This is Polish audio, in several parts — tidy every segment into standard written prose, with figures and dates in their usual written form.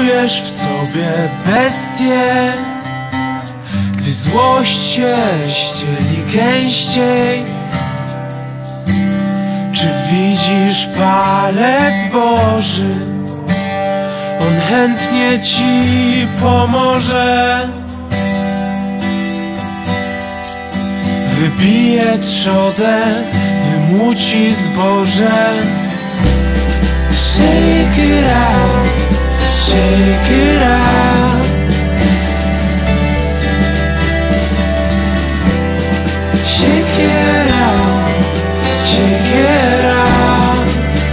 Czujesz w sobie bestię, gdy złość się ścieli gęściej. Czy widzisz palec Boży? On chętnie ci pomoże. Wybije trzodę, wymuci zboże. Shake it out, shake it out. Shake it out, shake it out.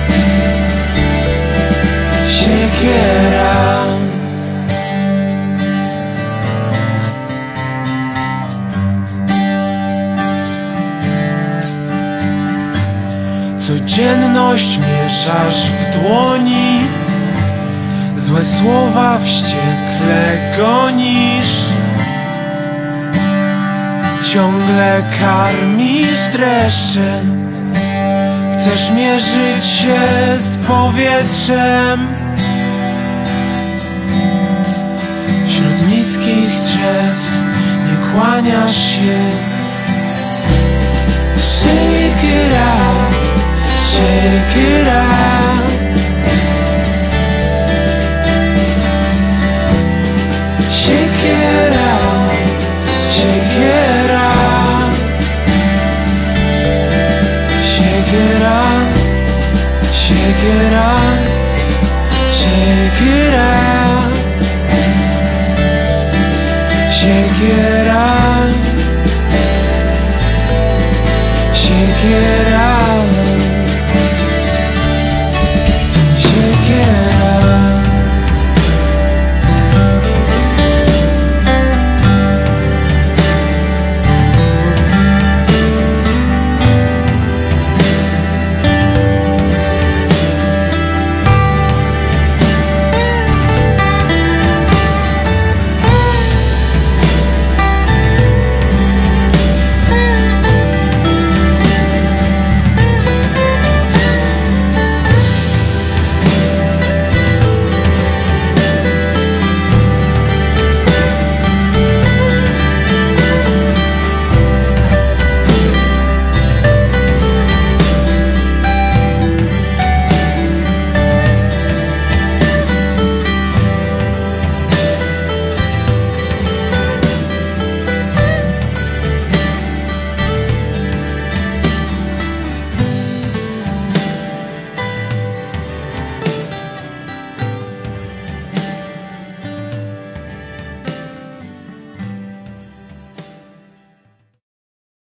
Shake it out. Codzienność mieszasz w dłoni, złe słowa wściekle gonisz. Ciągle karmisz dreszczem, chcesz mierzyć się z powietrzem. Wśród niskich drzew nie kłaniasz się. Shake it out, shake it out. Shake it out, shake it out. Shake it out, shake it out. Shake it out, shake it out. Shake it out.